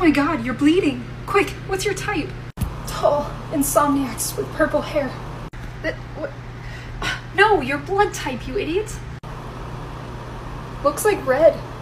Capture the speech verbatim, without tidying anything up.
my god, you're bleeding. Quick, what's your type? Tall, insomniacs with purple hair. That, what? No, your blood type, you idiot. Looks like red.